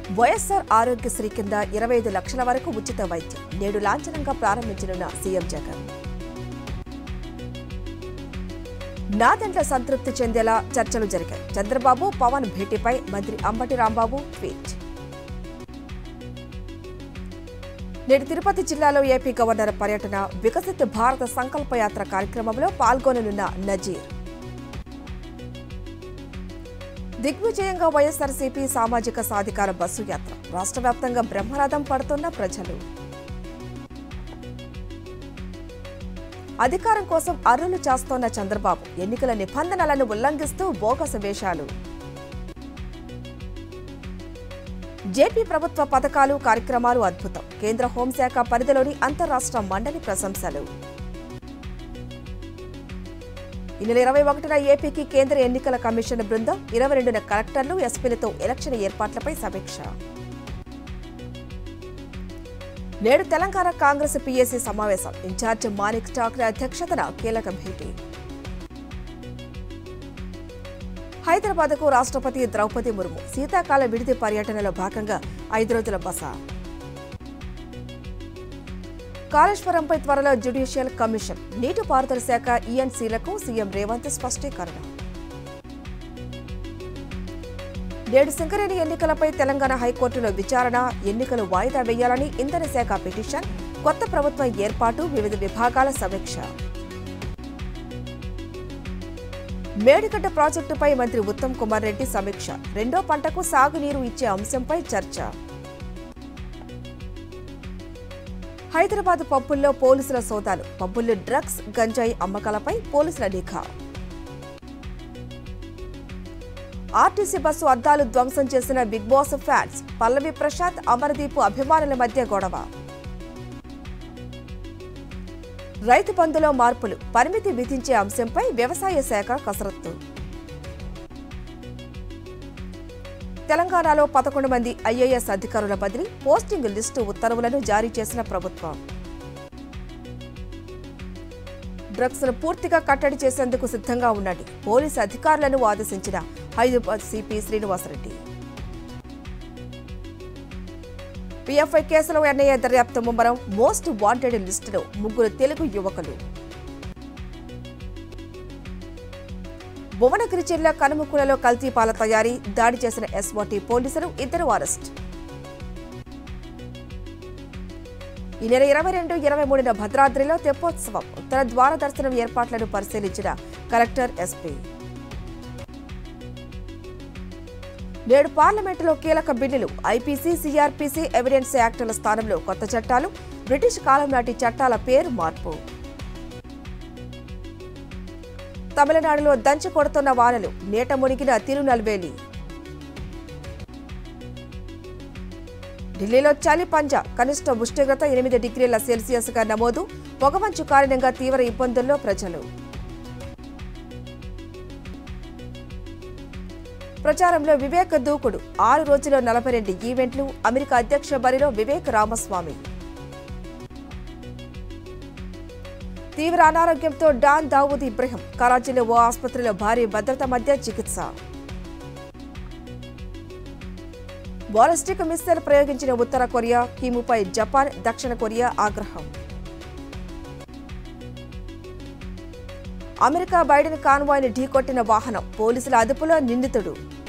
వైఎస్ఆర్ ఆరోగ్యశ్రీ కింద 25 లక్షల వరకు ఉచిత వైద్యం నేడు లాంఛనంగా ప్రారంభించనున్న సీఎం జగన్. నాదెండ్ల సంతృప్తి చెందేలా చర్చలు జరిగాయి. చంద్రబాబు పవన్ భేటీపై మంత్రి అంబటి రాంబాబు ట్వీట్. నేడు తిరుపతి జిల్లాలో ఏపీ గవర్నర్ పర్యటన, వికసిత్ భారత సంకల్ప యాత్ర కార్యక్రమంలో పాల్గొననున్న నజీర్. దిగ్విజయంగా వైఎస్ఆర్సీపీ సామాజిక సాధికార బస్సు యాత్ర, రాష్ట్ర వ్యాప్తంగా బ్రహ్మరథం పడుతున్న ప్రజలు. అధికారం కోసం అర్రులు చేస్తోన్న చంద్రబాబు, ఎన్నికల నిబంధనలను ఉల్లంఘిస్తూ బోగస్ వేషాలు. జేపీ ప్రభుత్వ పథకాలు కార్యక్రమాలు అద్భుతం, కేంద్ర హోంశాఖ పరిధిలోని అంతర్రాష్ట్ర మండలి ప్రశంసలు. ఈ నెల 21న ఏపీకి కేంద్ర ఎన్నికల కమిషన్ బృందం, 22న కలెక్టర్లు, ఎస్పీలతో ఎలక్షన్ ఏర్పాట్లపై సమీక్ష. నేడు తెలంగాణ కాంగ్రెస్ పీఏసీ సమావేశం, ఇన్ఛార్జ్ మాణిక్ ఠాక్రే అధ్యక్షతన కీలక భేటీ. హైదరాబాద్కు రాష్ట్రపతి ద్రౌపది ముర్ము శీతాకాల విడిది పర్యటనలో భాగంగా 5 రోజుల బస. కాళేశ్వరంపై త్వరలో జ్యుడిషియల్ కమిషన్, నీటిపారుదల శాఖ ఈఎన్సీలకు సీఎం రేవంత్ స్పష్టీకరణ. నేడు సింగరేణి ఎన్నికలపై తెలంగాణ హైకోర్టులో విచారణ, ఎన్నికలు వాయిదా వేయాలని ఇంధన శాఖ పిటిషన్, కొత్త ప్రభుత్వం ఏర్పాటు, వివిధ విభాగాల సమీక్ష. మేడిగడ్డ ప్రాజెక్టుపై మంత్రి ఉత్తమ్ కుమార్ రెడ్డి సమీక్ష, రెండో పంటకు సాగునీరు ఇచ్చే అంశంపై చర్చ. హైదరాబాద్ పబ్బుల్లో పోలీసుల సోదాలు, పబ్బుల్లో డ్రగ్స్, గంజాయి అమ్మకాలపై పోలీసుల నిఘా. ఆర్టీసీ బస్సు అద్దాలు ధ్వంసం చేసిన Big Boss fans, Pallavi Prashanth, Amardeep అభిమానుల మధ్య గొడవ. రైతు బంధులో మార్పులు, పరిమితి విధించే అంశంపై వ్యవసాయ శాఖ కసరత్తు. తెలంగాణలో 11 మంది ఐఏఎస్ అధికారుల బదిలీ, పోస్టింగ్ లిస్టు ఉత్తర్వులను జారీ చేసిన ప్రభుత్వం. డ్రగ్స్ ను పూర్తిగా కట్టడి చేసేందుకు సిద్ధంగా ఉండండి, పోలీసు అధికారులను ఆదేశించిన హైదరాబాద్ సిపి శ్రీనివాసరెడ్డి. పీఎఫ్ఐ కేసులో ఎన్ఐఏ దర్యాప్తు ముమ్మరం, మోస్ట్ వాంటెడ్ లిస్టులో 3 తెలుగు యువకులు. భువనగిరి జిల్లా కనుముక్కులలో కల్తీ పాల తయారీ, దాడి చేసిన ఎస్ఓటీ పోలీసులు, 2 అరెస్ట్. ఈ నెల 22, 23న భద్రాద్రిలో తెప్పోత్సవం, ఉత్తర ద్వార దర్శనం ఏర్పాట్లను పరిశీలించిన కలెక్టర్, ఎస్పీ. నేడు పార్లమెంటులో కీలక బిల్లులు, ఐపీసీ, సిఆర్పీసీ, ఎవిడెన్స్ యాక్టుల స్థానంలో కొత్త చట్టాలు, బ్రిటిష్ కాలం నాటి చట్టాల పేరు మార్పు. తమిళనాడులో దంచి కొడుతున్న వానలు, నేట మునిగిన తిరునల్వేలి. ఢిల్లీలో చలి పంజా, కనిష్ట ఉష్ణోగ్రత 8 డిగ్రీల సెల్సియస్గా నమోదు, పొగమంచు కారణంగా తీవ్ర ఇబ్బందుల్లో ప్రజలు. ప్రచారంలో వివేక్ దూకుడు, 6 రోజుల్లో 42 ఈవెంట్లు, అమెరికా అధ్యక్ష బరిలో వివేక్ రామస్వామి. తీవ్ర అనారోగ్యంతో డాన్ దావూద్ ఇబ్రహీం, కరాచీలో ఓ ఆసుపత్రిలో భారీ భద్రత మధ్య చికిత్స. బాలిస్టిక్ మిస్సైల్ ప్రయోగించిన ఉత్తర కొరియా, కిముపై జపాన్, దక్షిణ కొరియా ఆగ్రహం. అమెరికా బైడెన్ కాన్వాయ్ని ఢీకొట్టిన వాహనం, పోలీసుల అదుపులో నిందితుడు.